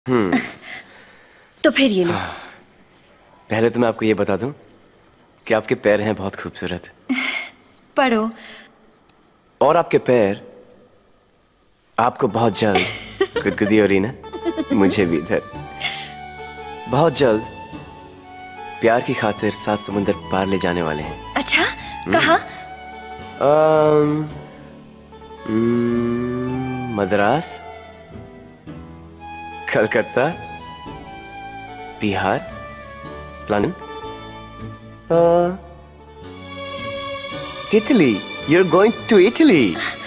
तो फिर ये लो। पहले तो मैं आपको ये बता दूं कि आपके पैर हैं बहुत खूबसूरत। पढ़ो। और आपके पैर, आपको बहुत जल्द गुदगुदी हो रही ना, मुझे भी इधर बहुत जल्द प्यार की खातिर 7 समुंदर पार ले जाने वाले हैं। अच्छा, कहाँ? Madras, Calcutta, Bihar, London, Italy. You're going to Italy.